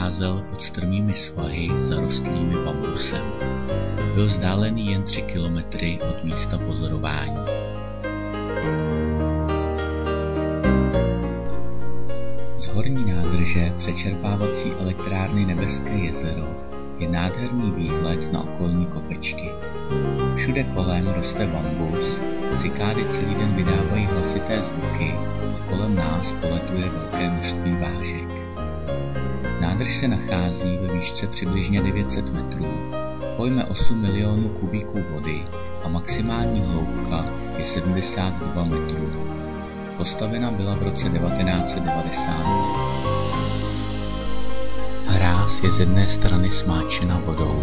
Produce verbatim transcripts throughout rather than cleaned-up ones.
nacházel pod strmými svahy zarostlými bambusem. Byl vzdálený jen tři kilometry od místa pozorování. Z horní nádrže přečerpávací elektrárny Nebeské jezero je nádherný výhled na okolní kopečky. Všude kolem roste bambus, cikády celý den vydávají hlasité zvuky a kolem nás poletuje velké množství vážek. Nádrž se nachází ve výšce přibližně devět set metrů, pojme osm milionů kubíků vody a maximální hloubka je sedmdesát dva metrů. Postavena byla v roce devatenáct set devadesát dva. Hráz je z jedné strany smáčena vodou.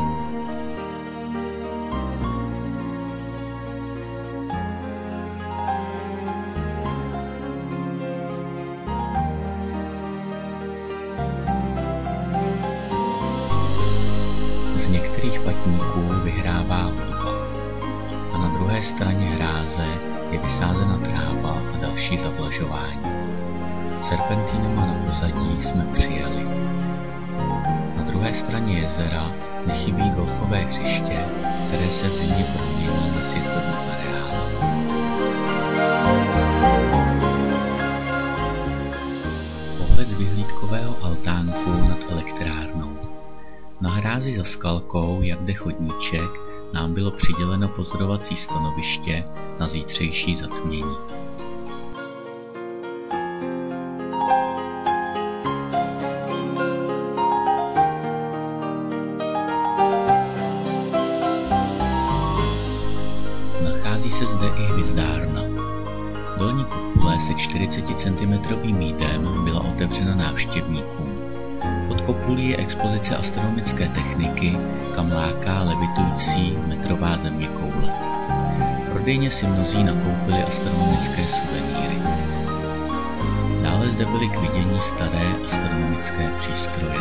Z některých patníků vyhrává hudba a na druhé straně hráze je vysázena tráva a další zavlažování. Serpentínama na pozadí jsme přijeli. Na druhé straně jezera nechybí golfové hřiště, které se v zimě promění na sjezdový areál. Pohled z vyhlídkového altánku nad elektrárnou. Na hrázi za skalkou, jak jde chodníček, nám bylo přiděleno pozorovací stanoviště na zítřejší zatmění. Nachází se zde i hvězdárna. Dolní kopule se čtyřicet centimetrů mídem byla otevřena návštěvníkům. Pod kopulí je expozice astronomické techniky, kam láká levitující metrová zeměkoule. Prodejně si mnozí nakoupili astronomické suvenýry. Dále zde byly k vidění staré astronomické přístroje.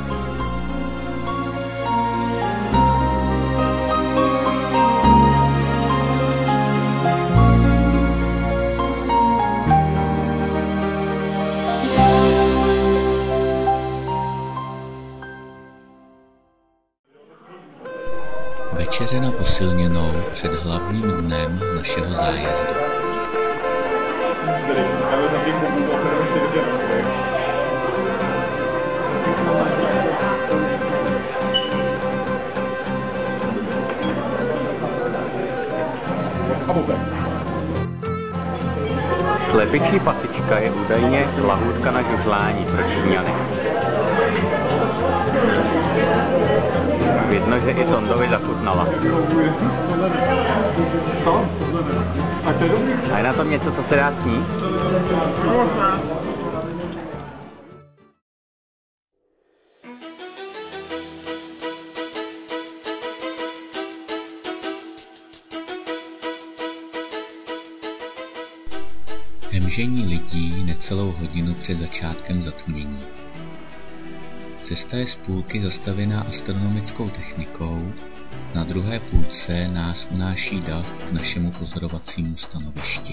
Večeře na posilněnou před hlavním dnem našeho zájezdu. Slepičí pasička je údajně lahůdka na žužlání pro Číňany. Vidno, že i Tondovi zachutnala. A je na tom něco, co se dá snít? Hemžení lidí necelou hodinu před začátkem zatmění. Cesta je z půlky zastavěná astronomickou technikou, na druhé půlce nás unáší dav k našemu pozorovacímu stanovišti.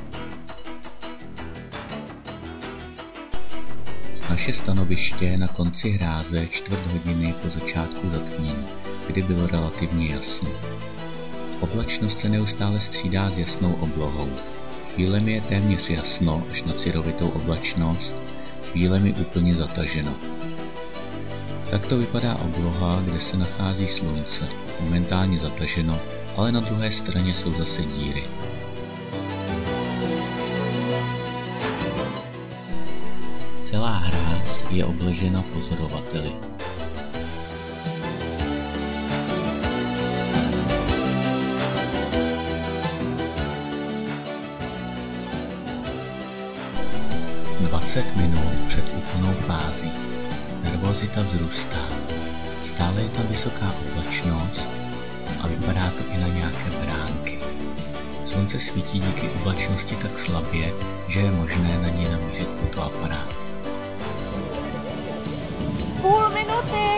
Naše stanoviště na konci hráze čtvrt hodiny po začátku zatmění, kdy bylo relativně jasno. Oblačnost se neustále střídá s jasnou oblohou. Chvílemi je téměř jasno až na cirovitou oblačnost, chvílemi úplně zataženo. Takto vypadá obloha, kde se nachází slunce, momentálně zataženo, ale na druhé straně jsou zase díry. Celá hráz je obležena pozorovateli. dvacet minut před úplnou fází. Nervozita vzrůstá. Stále je tam vysoká oblačnost a vypadá to i na nějaké beránky. Slunce svítí díky oblačnosti tak slabě, že je možné na ní namířit fotoaparát. Půl minuty!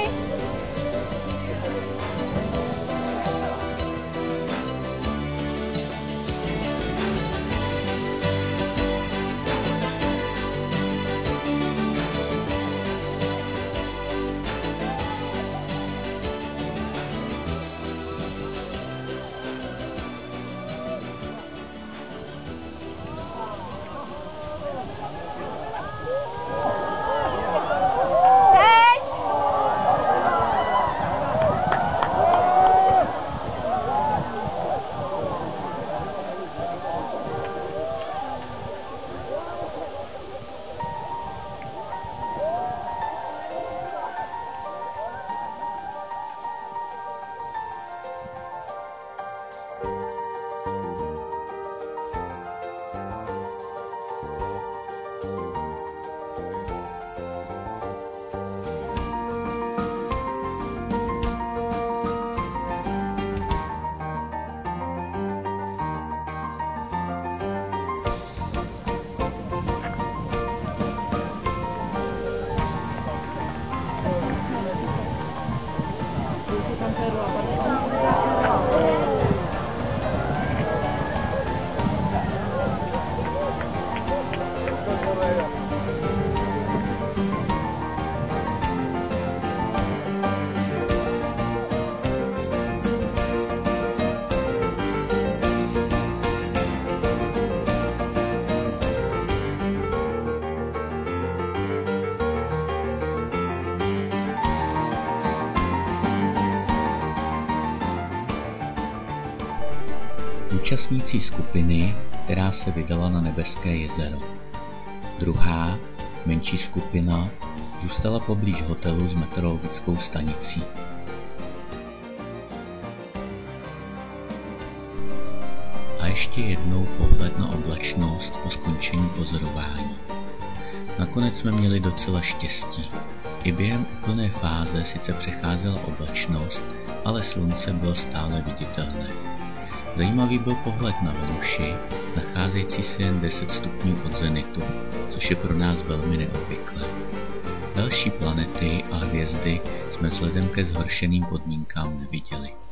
účastníci skupiny, která se vydala na Nebeské jezero. Druhá, menší skupina, zůstala poblíž hotelu s meteorologickou stanicí. A ještě jednou pohled na oblačnost po skončení pozorování. Nakonec jsme měli docela štěstí. I během úplné fáze sice přecházela oblačnost, ale slunce bylo stále viditelné. Zajímavý byl pohled na Venuši, nacházející se jen deset stupňů od zenitu, což je pro nás velmi neobvyklé. Další planety a hvězdy jsme vzhledem ke zhoršeným podmínkám neviděli.